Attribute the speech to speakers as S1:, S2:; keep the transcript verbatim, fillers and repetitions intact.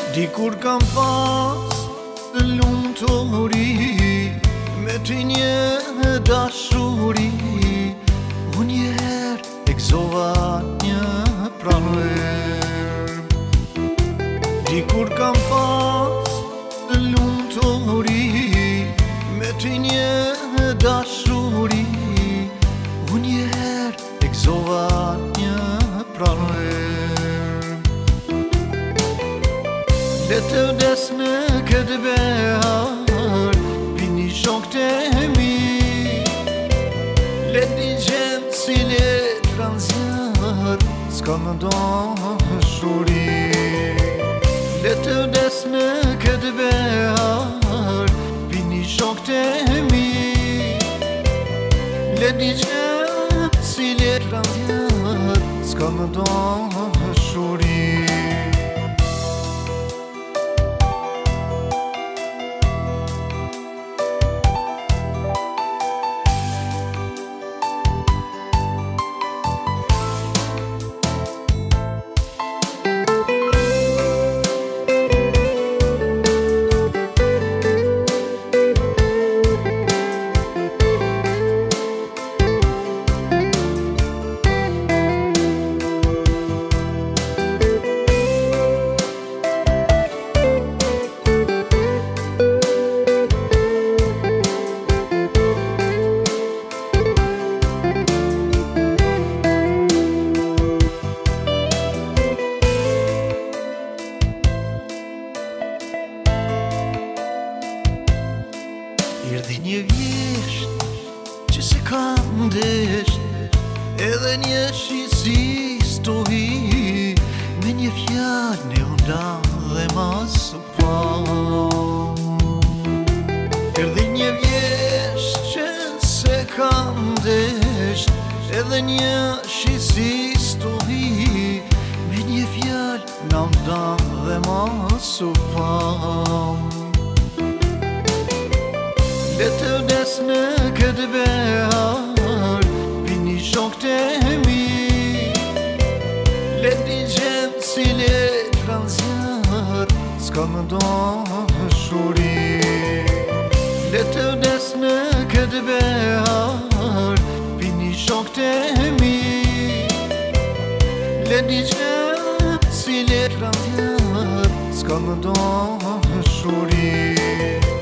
S1: Dikur kam pas të lumë të uri, me ty një dashuri, unë njerë e gzova një pranver. Dikur kam pas të lumë të uri, me ty një dashuri, unë njerë e gzova një pranver. Le të vdes në këtë behar, pini shokët e mi, le t'i gjemë si letra n'zjarr, s'ka më dashuri. Le të vdes në këtë behar, pini shokët e mi, le t'i gjemë si letra n'zjarr, s'ka më dashuri. Erdhi një vjesht që se kam desht, edhe një shi si stohi, me një fjallë ne undam dhe mas u pam. Erdhi një vjesht që se kam desht, edhe një shi si stohi, me një fjallë ne undam dhe mas u pam. Le të vdes në këtë behar, pini shokët e mi, le t'i gjemë si letra n'zjarr, s'ka më dashuri. Le të vdes në këtë behar, pini shokët e mi, le t'i gjemë si letra n'zjarr, s'ka më dashuri.